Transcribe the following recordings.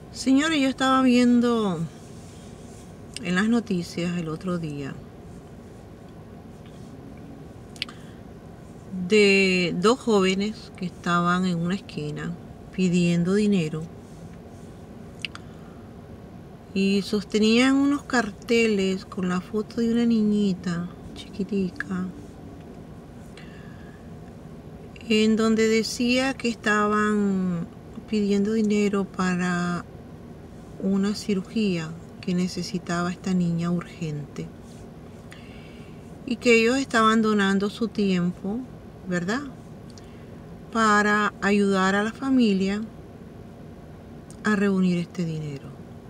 Señores, yo estaba viendo en las noticias el otro día de dos jóvenes que estaban en una esquina pidiendo dinero y sostenían unos carteles con la foto de una niñita chiquitica en donde decía que estaban pidiendo dinero para una cirugía que necesitaba esta niña urgente y que ellos estaban donando su tiempo, ¿verdad?, para ayudar a la familia a reunir este dinero.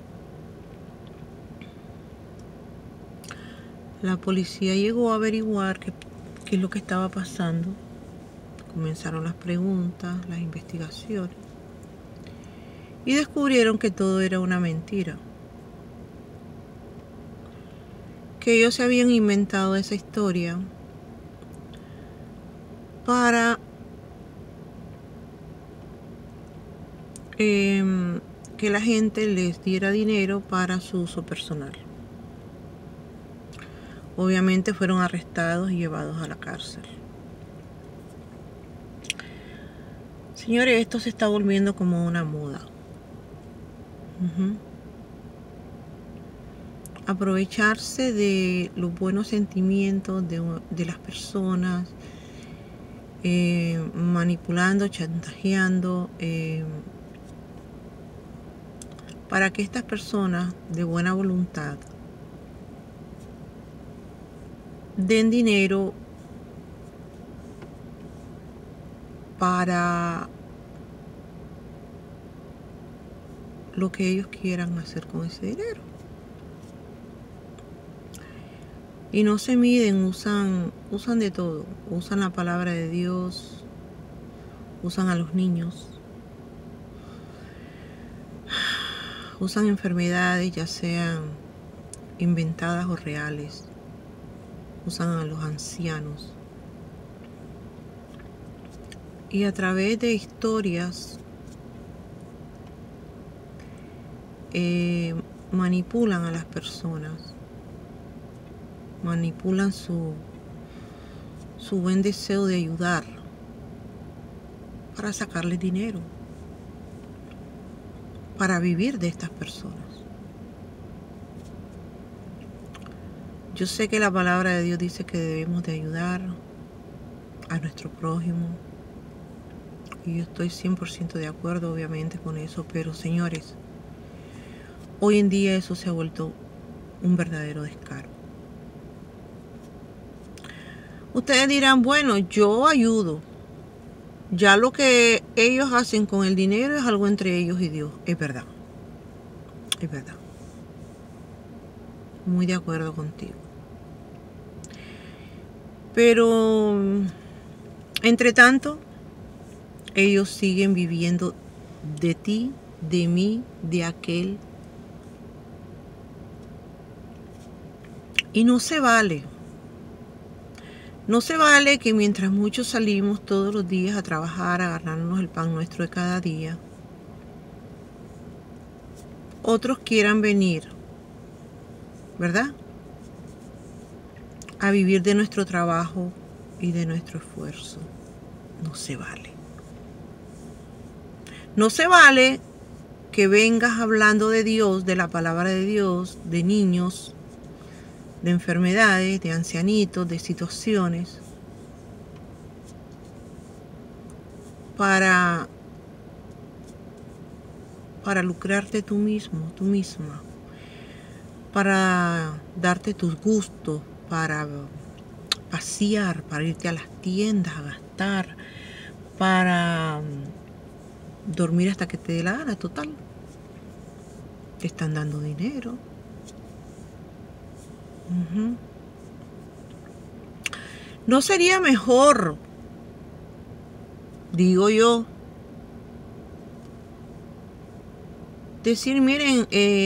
La policía llegó a averiguar qué es lo que estaba pasando. Comenzaron las preguntas, las investigaciones y descubrieron que todo era una mentira, que ellos se habían inventado esa historia para que la gente les diera dinero para su uso personal. Obviamente fueron arrestados y llevados a la cárcel. Señores, esto se está volviendo como una moda. Aprovecharse de los buenos sentimientos de las personas, manipulando, chantajeando, para que estas personas de buena voluntad den dinero para lo que ellos quieran hacer con ese dinero. Y no se miden, usan de todo. Usan la palabra de Dios, usan a los niños, usan enfermedades, ya sean inventadas o reales, usan a los ancianos. Y a través de historias manipulan a las personas, manipulan su buen deseo de ayudar para sacarles dinero, para vivir de estas personas. Yo sé que la palabra de Dios dice que debemos de ayudar a nuestro prójimo, y yo estoy 100% de acuerdo obviamente con eso, pero señores, hoy en día eso se ha vuelto un verdadero descaro. Ustedes dirán, bueno, yo ayudo. Ya lo que ellos hacen con el dinero es algo entre ellos y Dios. Es verdad. Es verdad. Muy de acuerdo contigo. Pero, entre tanto, ellos siguen viviendo de ti, de mí, de aquel. Y no se vale. No se vale que mientras muchos salimos todos los días a trabajar, a ganarnos el pan nuestro de cada día, otros quieran venir, ¿verdad?, a vivir de nuestro trabajo y de nuestro esfuerzo. No se vale. No se vale que vengas hablando de Dios, de la palabra de Dios, de niños, de enfermedades, de ancianitos, de situaciones, para lucrarte tú mismo, tú misma, para darte tus gustos, para pasear, para irte a las tiendas a gastar, para dormir hasta que te dé la gana. Total, te están dando dinero. ¿No sería mejor, digo yo, decir, miren,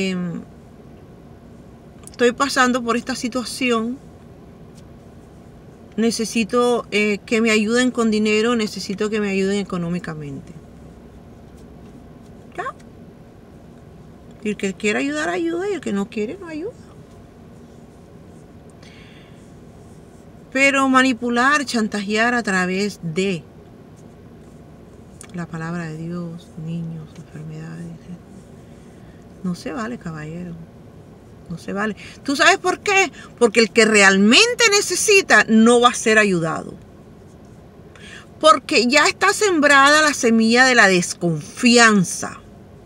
estoy pasando por esta situación, necesito que me ayuden con dinero, necesito que me ayuden económicamente? ¿Ya? Y el que quiera ayudar, ayuda, y el que no quiere, no ayuda. Pero manipular, chantajear a través de la palabra de Dios, niños, enfermedades, no se vale, caballero. No se vale. ¿Tú sabes por qué? Porque el que realmente necesita no va a ser ayudado. Porque ya está sembrada la semilla de la desconfianza.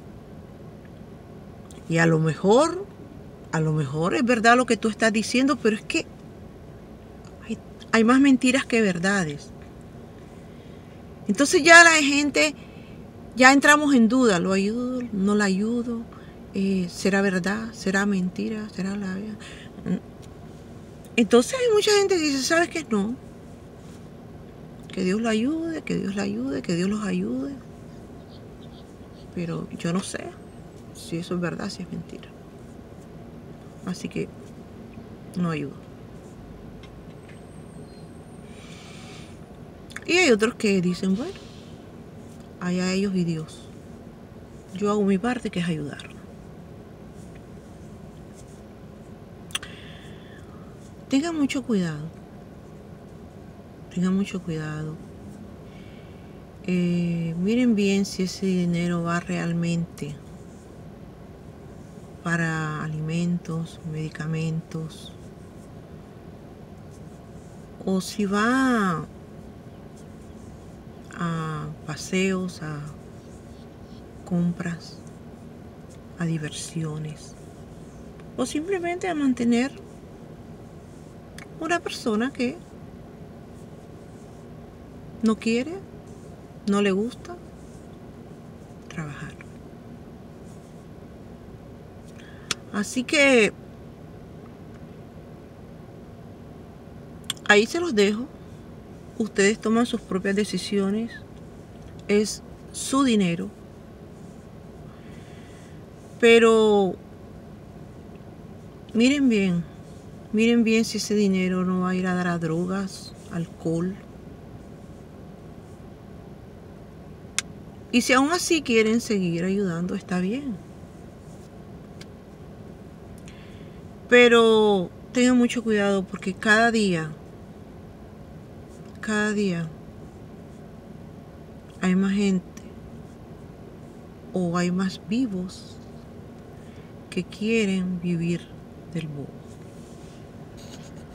Y a lo mejor es verdad lo que tú estás diciendo, pero es que hay más mentiras que verdades. Entonces ya la gente, ya entramos en duda, ¿lo ayudo? ¿No la ayudo? ¿Será verdad? ¿Será mentira? ¿Será la verdad? Entonces hay mucha gente que dice, ¿sabes qué? No. Que Dios lo ayude, que Dios la ayude, que Dios los ayude. Pero yo no sé si eso es verdad, si es mentira. Así que no ayudo. Y hay otros que dicen, bueno, allá ellos y Dios. Yo hago mi parte, que es ayudar. Tengan mucho cuidado. Tengan mucho cuidado. Miren bien si ese dinero va realmente para alimentos, medicamentos, o si va a paseos, a compras, a diversiones, o simplemente a mantener una persona que no quiere, no le gusta trabajar. Así que ahí se los dejo. Ustedes toman sus propias decisiones. Es su dinero. Pero miren bien si ese dinero no va a ir a dar a drogas, alcohol. Y si aún así quieren seguir ayudando, está bien. Pero tengan mucho cuidado porque cada día hay más gente o hay más vivos que quieren vivir del bobo.